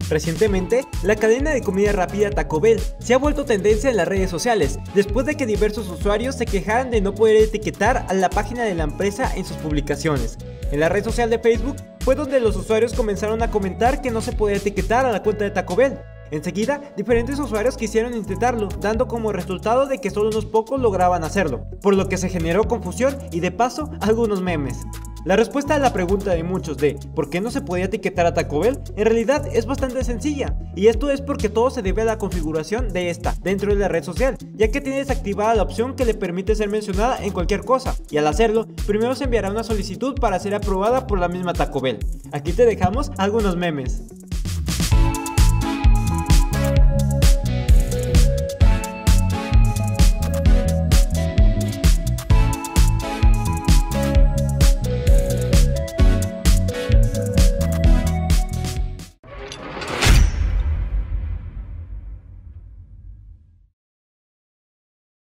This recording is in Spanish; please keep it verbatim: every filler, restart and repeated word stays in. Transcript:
Recientemente, la cadena de comida rápida Taco Bell se ha vuelto tendencia en las redes sociales, después de que diversos usuarios se quejaran de no poder etiquetar a la página de la empresa en sus publicaciones. En la red social de Facebook fue donde los usuarios comenzaron a comentar que no se podía etiquetar a la cuenta de Taco Bell. Enseguida, diferentes usuarios quisieron intentarlo, dando como resultado de que solo unos pocos lograban hacerlo, por lo que se generó confusión y de paso algunos memes. La respuesta a la pregunta de muchos de ¿por qué no se podía etiquetar a Taco Bell? En realidad es bastante sencilla, y esto es porque todo se debe a la configuración de esta dentro de la red social, ya que tiene desactivada la opción que le permite ser mencionada en cualquier cosa, y al hacerlo, primero se enviará una solicitud para ser aprobada por la misma Taco Bell. Aquí te dejamos algunos memes.